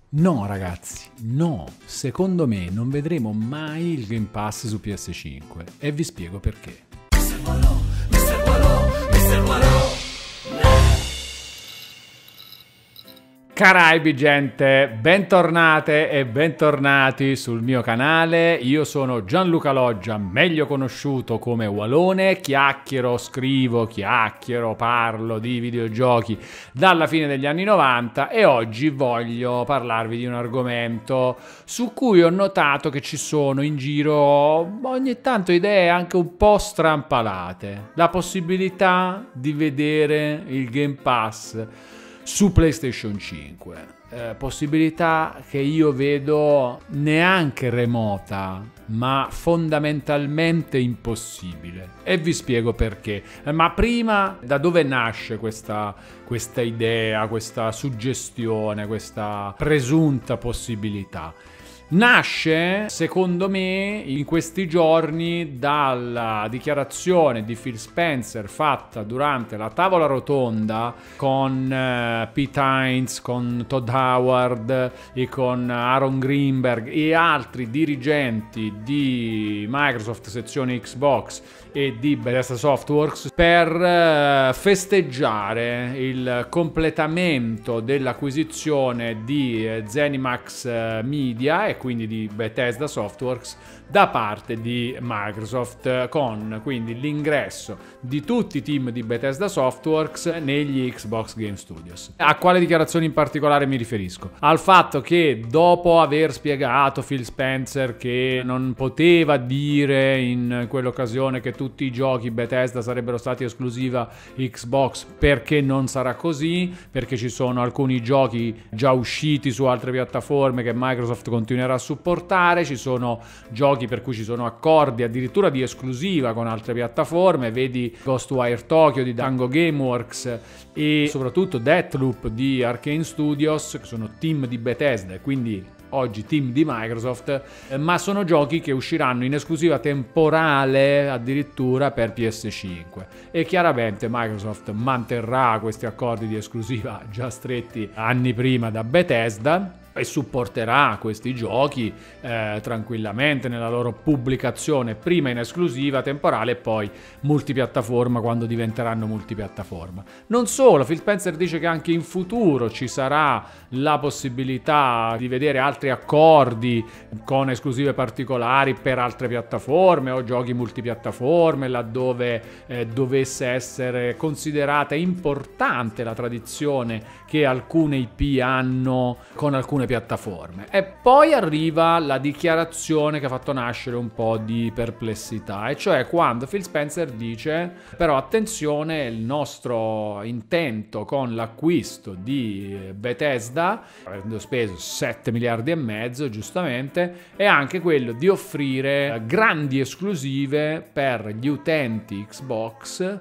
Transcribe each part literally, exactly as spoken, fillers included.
No ragazzi, no, secondo me non vedremo mai il Game Pass su P S cinque e vi spiego perché. mister Walò, mister Walò, mister Walò. Caraibi gente, bentornate e bentornati sul mio canale. Io sono Gianluca Loggia, meglio conosciuto come Walone. Chiacchiero, scrivo, chiacchiero, parlo di videogiochi dalla fine degli anni novanta e oggi voglio parlarvi di un argomento su cui ho notato che ci sono in giro ogni tanto idee anche un po' strampalate. La possibilità di vedere il Game Pass su PlayStation cinque, eh, possibilità che io vedo neanche remota, ma fondamentalmente impossibile. E vi spiego perché. Eh, ma prima, da dove nasce questa, questa idea, questa suggestione, questa presunta possibilità? Nasce, secondo me, in questi giorni dalla dichiarazione di Phil Spencer fatta durante la tavola rotonda con uh, Pete Hines, con Todd Howard e con Aaron Greenberg e altri dirigenti di Microsoft sezione Xbox e di Bethesda Softworks per uh, festeggiare il completamento dell'acquisizione di uh, Zenimax uh, Media e quindi di Bethesda Softworks da parte di Microsoft, con quindi l'ingresso di tutti i team di Bethesda Softworks negli Xbox Game Studios. A quale dichiarazioni in particolare mi riferisco? Al fatto che dopo aver spiegato Phil Spencer che non poteva dire in quell'occasione che tutti i giochi Bethesda sarebbero stati esclusiva Xbox, perché non sarà così, perché ci sono alcuni giochi già usciti su altre piattaforme che Microsoft continuerà a supportare, ci sono giochi per cui ci sono accordi addirittura di esclusiva con altre piattaforme, vedi Ghostwire Tokyo di Dango Gameworks e soprattutto Deathloop di Arkane Studios, che sono team di Bethesda e quindi oggi team di Microsoft, ma sono giochi che usciranno in esclusiva temporale addirittura per P S cinque e chiaramente Microsoft manterrà questi accordi di esclusiva già stretti anni prima da Bethesda e supporterà questi giochi eh, tranquillamente nella loro pubblicazione, prima in esclusiva temporale e poi multipiattaforma quando diventeranno multipiattaforma. Non solo, Phil Spencer dice che anche in futuro ci sarà la possibilità di vedere altri accordi con esclusive particolari per altre piattaforme o giochi multipiattaforme laddove eh, dovesse essere considerata importante la tradizione che alcune I P hanno con alcune piattaforme. E poi arriva la dichiarazione che ha fatto nascere un po' di perplessità, e cioè quando Phil Spencer dice: però attenzione, il nostro intento con l'acquisto di Bethesda, avendo speso sette miliardi e mezzo giustamente, è anche quello di offrire grandi esclusive per gli utenti Xbox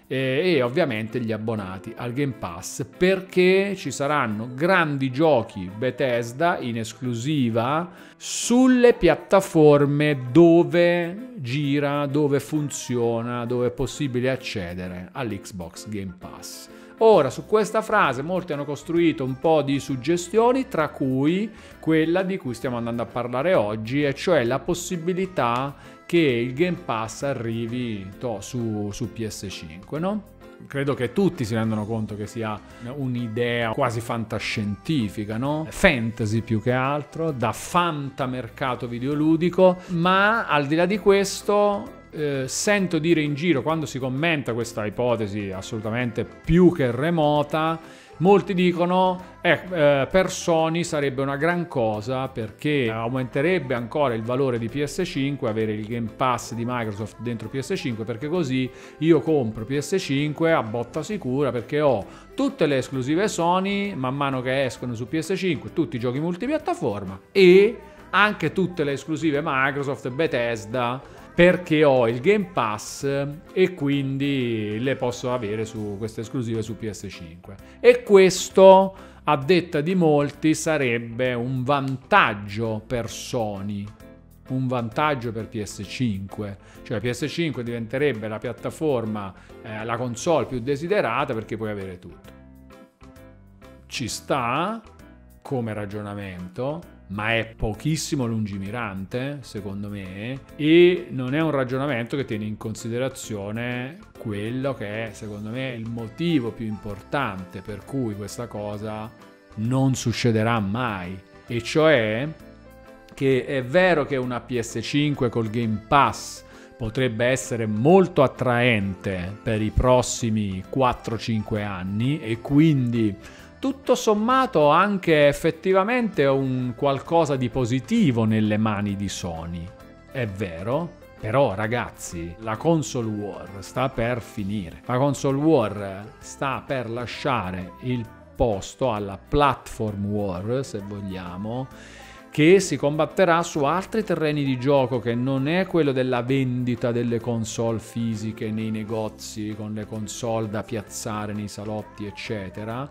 e ovviamente gli abbonati al Game Pass, perché ci saranno grandi giochi Bethesda in esclusiva sulle piattaforme dove gira, dove funziona, dove è possibile accedere all'Xbox Game Pass. Ora, su questa frase molti hanno costruito un po' di suggestioni, tra cui quella di cui stiamo andando a parlare oggi, e cioè la possibilità che il Game Pass arrivi to, su, su P S cinque, no? Credo che tutti si rendano conto che sia un'idea quasi fantascientifica, no? Fantasy più che altro, da fantamercato videoludico, ma al di là di questo Eh, sento dire in giro, quando si commenta questa ipotesi assolutamente più che remota, molti dicono eh, eh, per Sony sarebbe una gran cosa perché aumenterebbe ancora il valore di P S cinque avere il Game Pass di Microsoft dentro P S cinque, perché così io compro P S cinque a botta sicura perché ho tutte le esclusive Sony man mano che escono su P S cinque, tutti i giochi multipiattaforma e anche tutte le esclusive Microsoft e Bethesda, perché ho il Game Pass e quindi le posso avere su queste esclusive su P S cinque. E questo, a detta di molti, sarebbe un vantaggio per Sony, un vantaggio per P S cinque, cioè P S cinque diventerebbe la piattaforma, eh, la console più desiderata perché puoi avere tutto. Ci sta, come ragionamento, ma è pochissimo lungimirante, secondo me, e non è un ragionamento che tiene in considerazione quello che è, secondo me, il motivo più importante per cui questa cosa non succederà mai, e cioè che è vero che una P S cinque col Game Pass potrebbe essere molto attraente per i prossimi quattro cinque anni e quindi tutto sommato anche effettivamente un qualcosa di positivo nelle mani di Sony. È vero, però ragazzi, la console war sta per finire. La console war sta per lasciare il posto alla platform war, se vogliamo, che si combatterà su altri terreni di gioco, che non è quello della vendita delle console fisiche nei negozi con le console da piazzare nei salotti eccetera,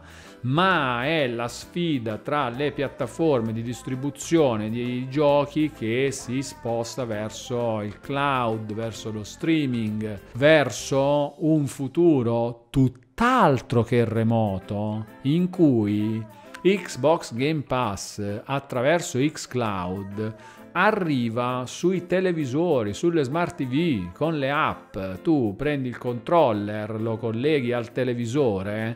ma è la sfida tra le piattaforme di distribuzione di giochi che si sposta verso il cloud, verso lo streaming, verso un futuro tutt'altro che remoto, in cui Xbox Game Pass attraverso xCloud arriva sui televisori, sulle smart T V, con le app. Tu prendi il controller, lo colleghi al televisore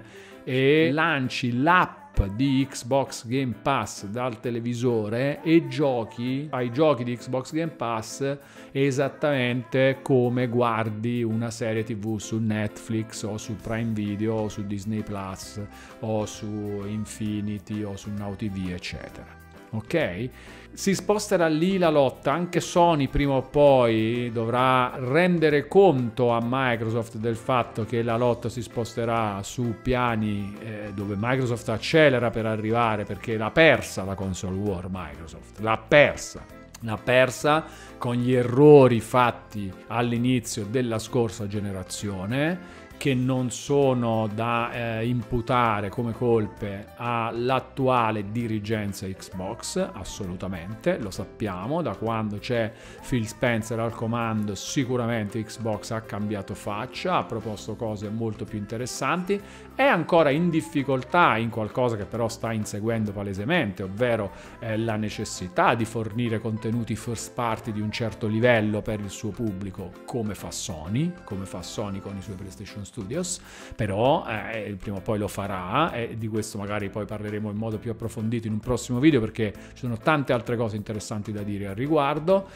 e lanci l'app di Xbox Game Pass dal televisore e giochi ai giochi di Xbox Game Pass esattamente come guardi una serie tivù su Netflix o su Prime Video o su Disney Plus o su Infinity o su Now T V eccetera. Ok? Si sposterà lì la lotta. Anche Sony prima o poi dovrà rendere conto a Microsoft del fatto che la lotta si sposterà su piani eh, dove Microsoft accelera per arrivare, perché l'ha persa la console war. Microsoft l'ha persa l'ha persa con gli errori fatti all'inizio della scorsa generazione, che non sono da eh, imputare come colpe all'attuale dirigenza Xbox, assolutamente, lo sappiamo, da quando c'è Phil Spencer al comando sicuramente Xbox ha cambiato faccia, ha proposto cose molto più interessanti, è ancora in difficoltà in qualcosa che però sta inseguendo palesemente, ovvero eh, la necessità di fornire contenuti first party di un certo livello per il suo pubblico, come fa Sony, come fa Sony con i suoi PlayStation Studios, però eh, prima o poi lo farà, e di questo magari poi parleremo in modo più approfondito in un prossimo video, perché ci sono tante altre cose interessanti da dire al riguardo.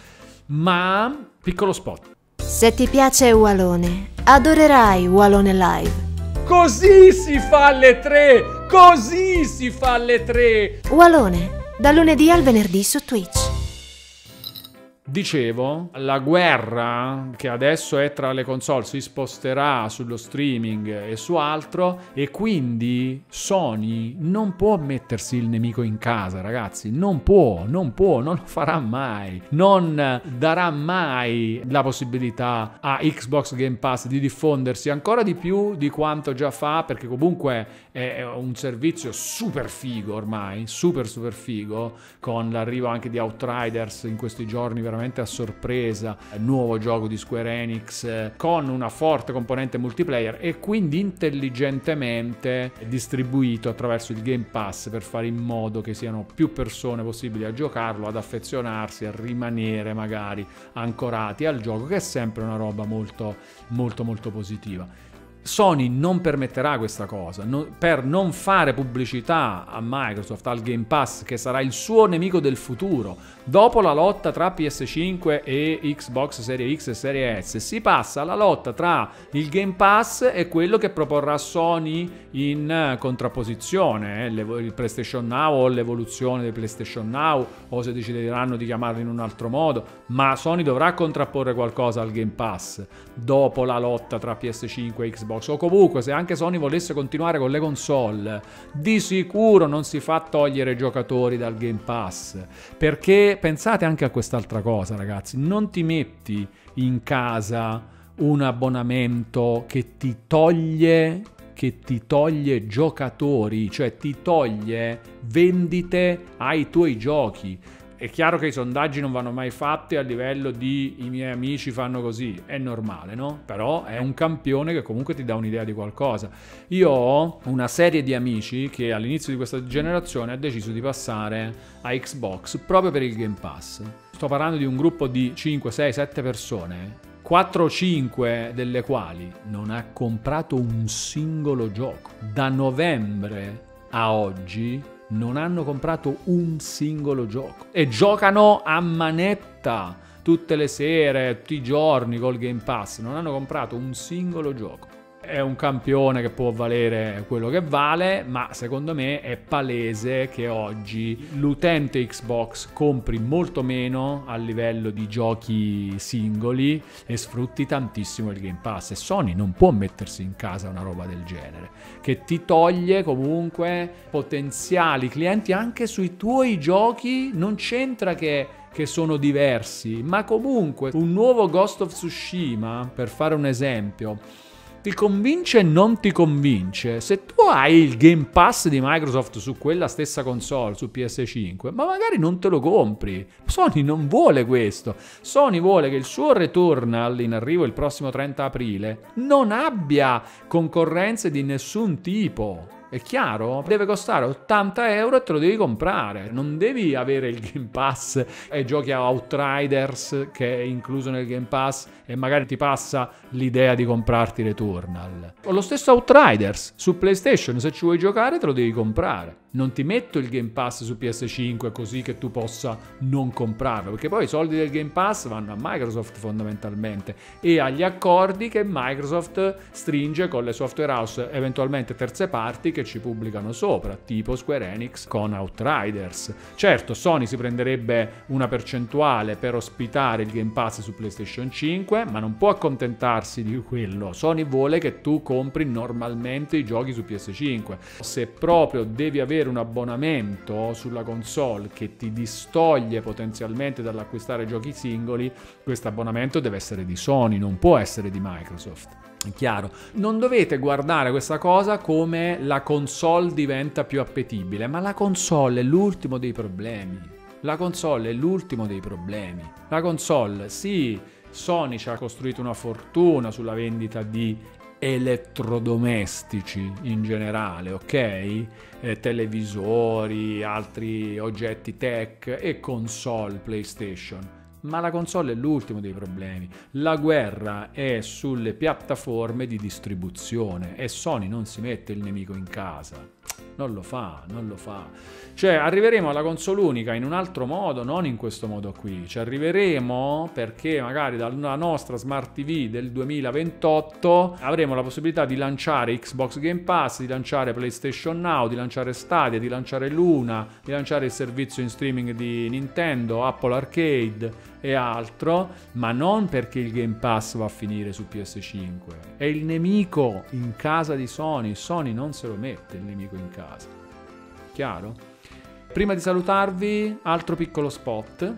Ma piccolo spot: se ti piace Walone, adorerai Walone Live. Così si fa alle tre, così si fa alle tre. Walone, da lunedì al venerdì su Twitch. Dicevo, la guerra che adesso è tra le console si sposterà sullo streaming e su altro, e quindi Sony non può mettersi il nemico in casa, ragazzi, non può, non può, non lo farà mai, non darà mai la possibilità a Xbox Game Pass di diffondersi ancora di più di quanto già fa, perché comunque è un servizio super figo ormai, super super figo, con l'arrivo anche di Outriders in questi giorni veramente a sorpresa, nuovo gioco di Square Enix con una forte componente multiplayer, e quindi intelligentemente distribuito attraverso il Game Pass per fare in modo che siano più persone possibili a giocarlo, ad affezionarsi, a rimanere magari ancorati al gioco, che è sempre una roba molto molto molto positiva. Sony non permetterà questa cosa, no, per non fare pubblicità a Microsoft, al Game Pass, che sarà il suo nemico del futuro. Dopo la lotta tra P S cinque e Xbox Series X e Series S, si passa alla lotta tra il Game Pass e quello che proporrà Sony in contrapposizione, eh, il PlayStation Now o l'evoluzione del PlayStation Now, o se decideranno di chiamarlo in un altro modo, ma Sony dovrà contrapporre qualcosa al Game Pass dopo la lotta tra P S cinque e Xbox. O comunque, se anche Sony volesse continuare con le console, di sicuro non si fa togliere giocatori dal Game Pass, perché pensate anche a quest'altra cosa, ragazzi: non ti metti in casa un abbonamento che ti toglie che ti toglie giocatori, cioè ti toglie vendite ai tuoi giochi. È chiaro che i sondaggi non vanno mai fatti a livello di i miei amici fanno così, è normale, no? Però è un campione che comunque ti dà un'idea di qualcosa. Io ho una serie di amici che all'inizio di questa generazione ha deciso di passare a Xbox proprio per il Game Pass. Sto parlando di un gruppo di cinque, sei, sette persone, quattro o cinque delle quali non ha comprato un singolo gioco. Da novembre a oggi non hanno comprato un singolo gioco e giocano a manetta tutte le sere, tutti i giorni col Game Pass. Non hanno comprato un singolo gioco. È un campione che può valere quello che vale, ma secondo me è palese che oggi l'utente Xbox compri molto meno a livello di giochi singoli e sfrutti tantissimo il Game Pass, e Sony non può mettersi in casa una roba del genere, che ti toglie comunque potenziali clienti anche sui tuoi giochi. Non c'entra che che sono diversi, ma comunque un nuovo Ghost of Tsushima, per fare un esempio, ti convince e non ti convince. Se tu hai il Game Pass di Microsoft su quella stessa console, su P S cinque, ma magari non te lo compri. Sony non vuole questo. Sony vuole che il suo Returnal, in arrivo il prossimo trenta aprile, non abbia concorrenze di nessun tipo. È chiaro? Deve costare ottanta euro e te lo devi comprare. Non devi avere il Game Pass e giochi a Outriders, che è incluso nel Game Pass, e magari ti passa l'idea di comprarti Returnal. O lo stesso Outriders su PlayStation, se ci vuoi giocare te lo devi comprare. Non ti metto il Game Pass su P S cinque così che tu possa non comprarlo, perché poi i soldi del Game Pass vanno a Microsoft fondamentalmente e agli accordi che Microsoft stringe con le software house, eventualmente terze parti, che ci pubblicano sopra, tipo Square Enix con Outriders. Certo, Sony si prenderebbe una percentuale per ospitare il Game Pass su PlayStation cinque, ma non può accontentarsi di quello. Sony vuole che tu compri normalmente i giochi su P S cinque. Se proprio devi avere un abbonamento sulla console che ti distoglie potenzialmente dall'acquistare giochi singoli, questo abbonamento deve essere di Sony, non può essere di Microsoft. È chiaro? Non dovete guardare questa cosa come la console diventa più appetibile, ma la console è l'ultimo dei problemi. La console è l'ultimo dei problemi. La console, sì, Sony ci ha costruito una fortuna sulla vendita di elettrodomestici in generale, ok? Eh, televisori, altri oggetti tech e console PlayStation. Ma la console è l'ultimo dei problemi. La guerra è sulle piattaforme di distribuzione e Sony non si mette il nemico in casa. Non lo fa, non lo fa. Cioè, arriveremo alla console unica in un altro modo, non in questo modo qui. Ci arriveremo perché magari dalla nostra Smart T V del duemilaventotto avremo la possibilità di lanciare Xbox Game Pass, di lanciare PlayStation Now, di lanciare Stadia, di lanciare Luna, di lanciare il servizio in streaming di Nintendo, Apple Arcade e altro, ma non perché il Game Pass va a finire su P S cinque. È il nemico in casa di Sony. Sony non se lo mette il nemico in casa. Chiaro? Prima di salutarvi, altro piccolo spot.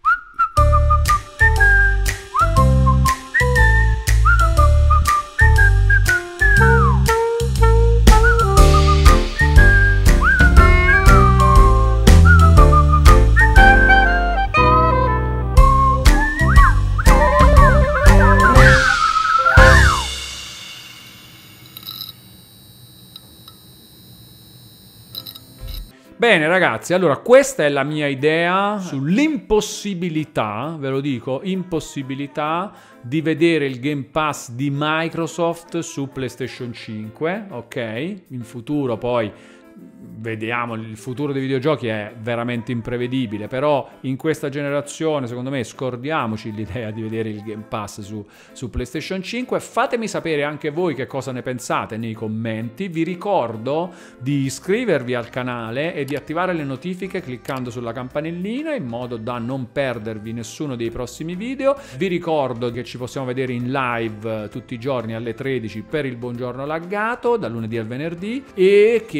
Bene ragazzi, allora questa è la mia idea sull'impossibilità, ve lo dico, impossibilità di vedere il Game Pass di Microsoft su PlayStation cinque, ok? In futuro poi vediamo, il futuro dei videogiochi è veramente imprevedibile, però in questa generazione secondo me scordiamoci l'idea di vedere il Game Pass su, su PlayStation cinque. Fatemi sapere anche voi che cosa ne pensate nei commenti. Vi ricordo di iscrivervi al canale e di attivare le notifiche cliccando sulla campanellina in modo da non perdervi nessuno dei prossimi video. Vi ricordo che ci possiamo vedere in live tutti i giorni alle tredici per il Buongiorno Laggato, dal lunedì al venerdì, e che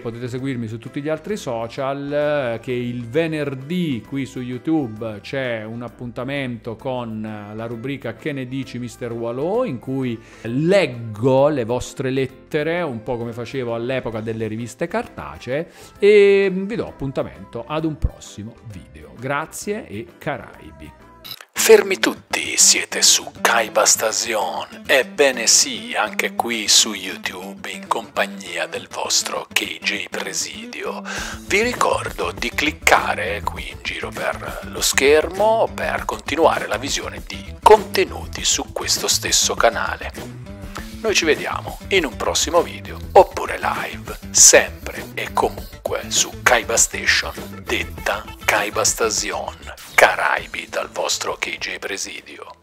potete seguirmi su tutti gli altri social, che il venerdì qui su YouTube c'è un appuntamento con la rubrica Che ne dici mister Walò, in cui leggo le vostre lettere, un po' come facevo all'epoca delle riviste cartacee, e vi do appuntamento ad un prossimo video. Grazie e Caraibi. Fermi tutti, siete su Kaiba Station, ebbene sì, anche qui su YouTube in compagnia del vostro K J Presidio. Vi ricordo di cliccare qui in giro per lo schermo per continuare la visione di contenuti su questo stesso canale. Noi ci vediamo in un prossimo video oppure live, sempre e comunque su Kaiba Station, detta Kaiba Station, Caraibi dal vostro K J Presidio.